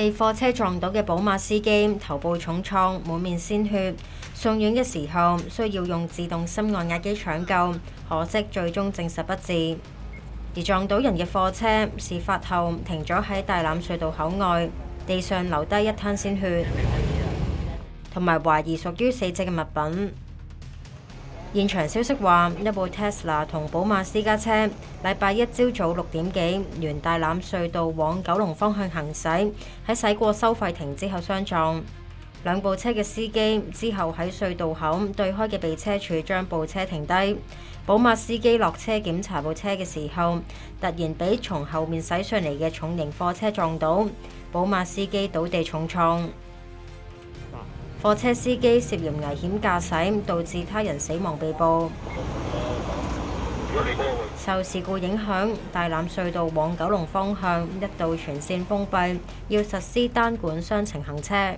被貨車撞到嘅寶馬司機頭部重創，滿面鮮血，送院嘅時候需要用自動心外壓機搶救，可惜最終證實不治。而撞到人嘅貨車，事發後停咗喺大欖隧道口外，地上留低一灘鮮血，同埋懷疑屬於死者嘅物品。現場消息話，一部 Tesla 同寶馬私家車禮拜一朝早6點幾沿大欖隧道往九龍方向行駛，喺駛過收費亭之後相撞。兩部車嘅司機之後喺隧道口對開嘅避車處將部車停低。寶馬司機落車檢查部車嘅時候，突然俾從後面駛上嚟嘅重型貨車撞到，寶馬司機倒地重創。貨車司機涉嫌危險駕駛，導致他人死亡被捕。受事故影響，大欖隧道往九龍方向一度全線封閉，要實施單管雙程行車。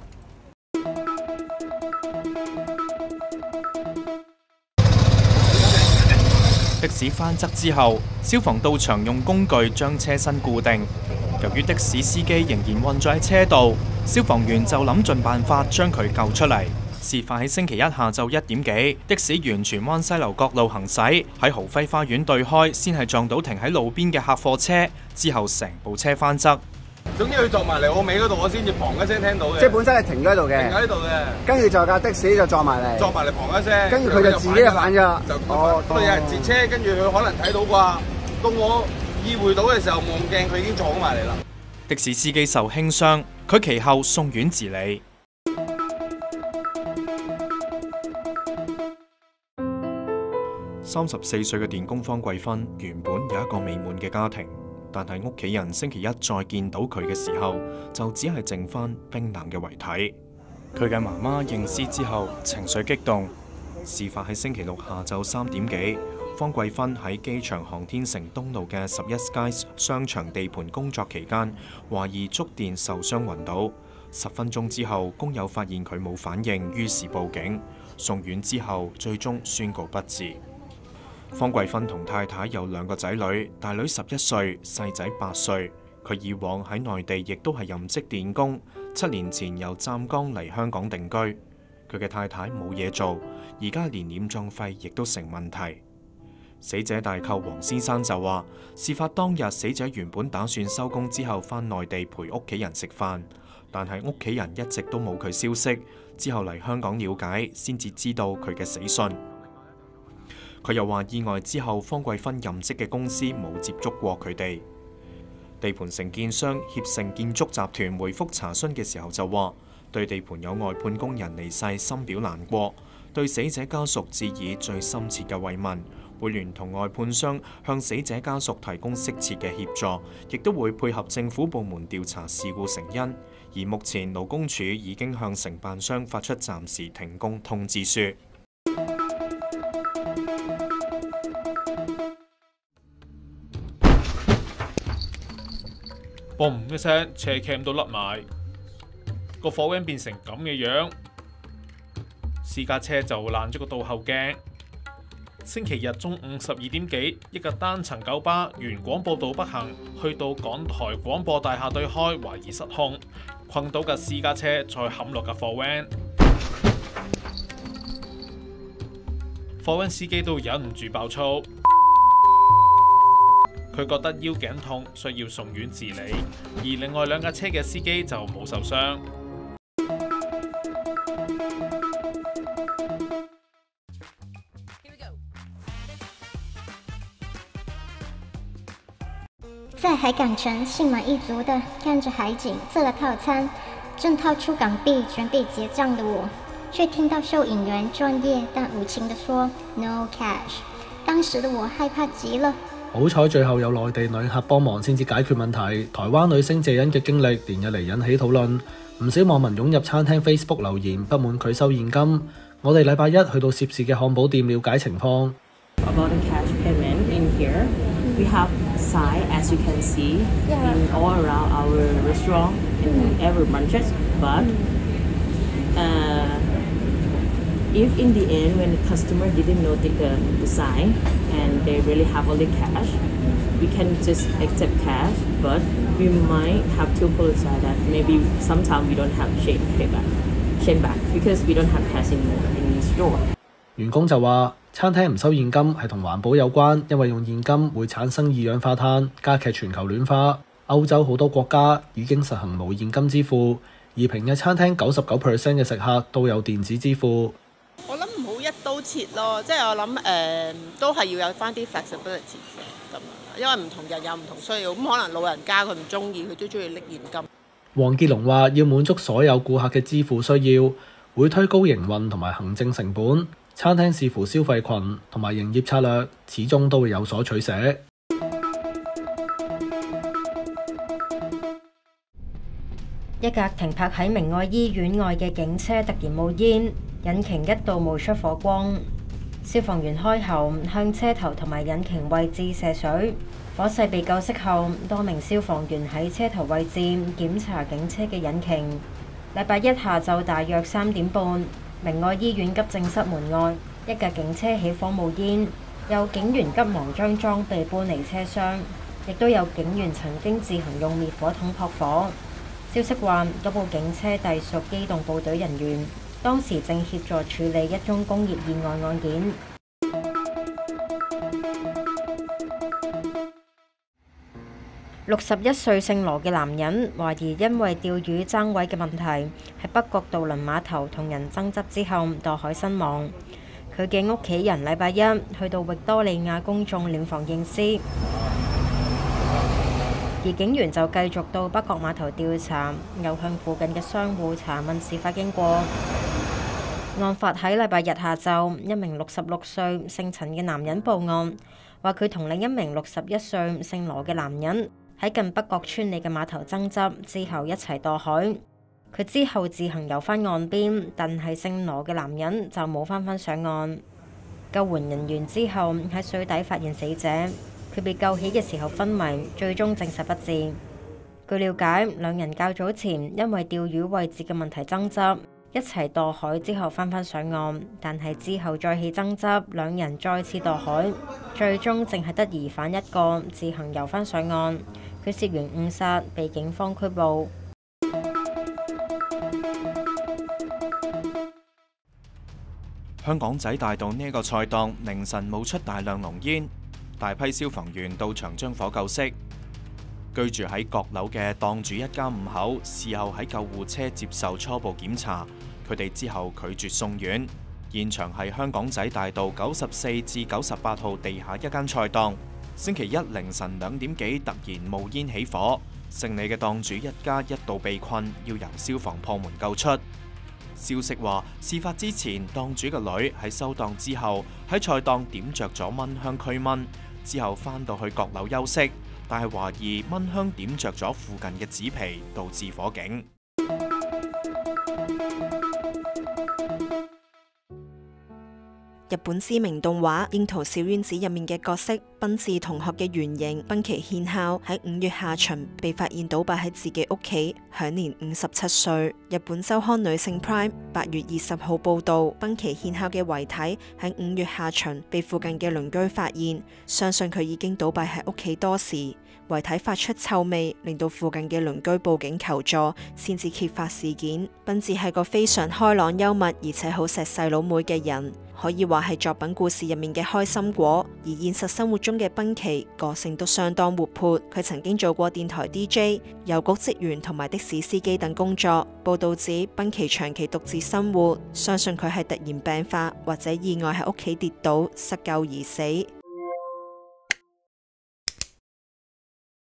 的士翻側之後，消防到場用工具將車身固定。由於的士司機仍然困咗喺車度，消防員就諗盡辦法將佢救出嚟。事發喺星期一下晝1點幾，的士沿荃灣西樓角路行駛，喺豪輝花園對開，先係撞到停喺路邊嘅客貨車，之後成部車翻側。 總之佢撞埋嚟我尾嗰度，我先至砰一聲聽到嘅。 即係本身係停咗喺度嘅。停喺度嘅。 跟住就架的士就撞埋嚟。 撞埋嚟砰一聲。 跟住佢就自己就反咗。 都有人截車，跟住佢可能睇到啩。到我意會到嘅時候望鏡，佢已經撞埋嚟啦。 的士司機受輕傷，佢其後送院治理。34歲嘅電工方桂芬原本有一個美滿嘅家庭，但係屋企人星期一再見到佢嘅時候，就只係剩返冰冷嘅遺體。佢嘅媽媽認屍之後情緒激動。事發喺星期六下晝3點幾，方桂芬喺機場航天城東路嘅11 Skies 商場地盤工作期間，懷疑觸電受傷暈倒。10分鐘之後，工友發現佢冇反應，於是報警。送院之後，最終宣告不治。方桂芬同太太有2個仔女，大女11歲，細仔8歲。佢以往喺內地亦都係任職電工，7年前由湛江嚟香港定居。佢嘅太太冇嘢做，而家連殮葬費亦都成問題。死者大舅黃先生就話，事發當日死者原本打算收工之後返內地陪屋企人食飯，但係屋企人一直都冇佢消息，之後嚟香港了解，先至知道佢嘅死訊。佢又話意外之後，方桂芬任職嘅公司冇接觸過佢哋。地盤承建商協成建築集團回覆查詢嘅時候就話，對地盤有外判工人離世深表難過，對死者家屬致以最深切嘅慰問，會聯同外判商向死者家屬提供適切嘅協助，亦都會配合政府部門調查事故成因。而目前勞工處已經向承辦商發出暫時停工通知書。 嘣一聲，車 cam 都甩埋，個火 van 變成咁嘅樣，私家車就爛咗個倒後鏡。星期日中午12點幾，一架單層九巴沿廣播道北行，去到港台廣播大廈對開，懷疑失控，困到架私家車再冚落架貨 van。貨 van 司機都忍唔住爆粗。佢覺得腰頸痛，需要送院治理，而另外2架車嘅司機就冇受傷。 在海港城心滿意足的看着海景，測了套餐，正掏出港幣準備結賬的我，卻聽到收銀員專業但無情地說 No cash。當時的我害怕極了。 好彩最後有內地旅客幫忙先至解決問題。台灣女星謝欣嘅經歷連日嚟引起討論，唔少網民湧入餐廳 Facebook 留言不滿佢收現金。我哋禮拜一去到涉事嘅漢堡店了解情況。 About the cash payment in here, we have sign as you can see in all around our restaurant in every market. But if in the end when the customer didn't notice the sign and they really have only cash, we can just accept cash. But we might have to pull aside that maybe sometimes we don't have shame back because we don't have cash in store。 員工就話：餐廳唔收現金係同環保有關，因為用現金會產生二氧化碳，加劇全球暖化。歐洲好多國家已經實行無現金支付，而平日餐廳99% 嘅食客都有電子支付。 我諗唔好一刀切咯，即係我諗都係要有翻啲 flexibility 咁樣，因為唔同人有唔同需要，咁可能老人家佢唔中意，佢都中意拎現金。黃傑龍話：要滿足所有顧客嘅支付需要，會推高營運同埋行政成本。餐廳視乎消費群同埋營業策略，始終都會有所取捨。 一架停泊喺明愛醫院外嘅警車突然冒煙，引擎一度冒出火光。消防員開喉向車頭同埋引擎位置射水。火勢被救熄後，多名消防員喺車頭位置檢查警車嘅引擎。禮拜一下晝大約3點半，明愛醫院急症室門外一架警車起火冒煙，有警員急忙將裝備搬離車廂，亦都有警員曾經自行用滅火筒撲火。消息話，嗰部警車隸屬機動部隊人員，當時正協助處理一宗工業意外案件。61歲姓羅嘅男人懷疑因為釣魚爭位嘅問題，喺北角渡輪碼頭同人爭執之後墮海身亡。佢嘅屋企人禮拜一去到域多利亞公眾殮房認屍。而警員就繼續到北角碼頭調查，又向附近嘅商戶查問事發經過。案發喺禮拜日下晝，一名66歲姓陳嘅男人報案，話佢同另一名61歲姓羅嘅男人喺近北角村里嘅碼頭爭執之後一齊墮海。佢之後自行游返岸邊，但係姓羅嘅男人就冇返上岸。救援人員之後喺水底發現死者。佢被救起嘅時候昏迷，最終證實不治。據了解，兩人較早前因為釣魚位置嘅問題爭執，一齊墮海之後返上岸，但係之後再起爭執，兩人再次墮海，最終淨係得疑犯一個自行游返上岸。佢涉嫌誤殺，被警方拘捕。 香港仔大道呢個菜檔凌晨冒出大量濃煙。大批消防員到場將火救熄。居住喺閣樓嘅檔主一家5口，事後喺救護車接受初步檢查，佢哋之後拒絕送院。現場係香港仔大道94至98號地下一間菜檔。星期一凌晨2點幾突然冒煙起火，姓李嘅檔主一家一度被困，要由消防破門救出。消息話，事發之前，檔主嘅女喺收檔之後喺菜檔點着咗蚊香驅蚊。之後返到去閣樓休息，但係懷疑蚊香點着咗附近嘅紙皮，導致火警。 日本知名動畫《櫻桃小丸子》入面嘅角色濱治同學嘅原型濱崎憲孝喺5月下旬被發現倒斃喺自己屋企，享年57歲。日本週刊女性 Prime 8月20號報道，濱崎憲孝嘅遺體喺5月下旬被附近嘅鄰居發現，相信佢已經倒斃喺屋企多時。遺體發出臭味，令到附近嘅鄰居報警求助，先至揭發事件。濱治係個非常開朗幽默，而且好錫細佬妹嘅人，可以話係作品故事入面嘅開心果。而現實生活中嘅濱崎個性都相當活潑，佢曾經做過電台 DJ、郵局職員同埋的士司機等工作。報道指濱崎長期獨自生活，相信佢係突然病發或者意外喺屋企跌倒失救而死。